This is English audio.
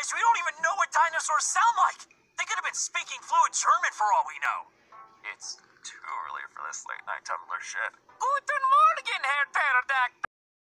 Christ, we don't even know what dinosaurs sound like. They could have been speaking fluent German for all we know. It's too early for this late night Tumblr shit. Guten Morgen, Herr Pterodactyl.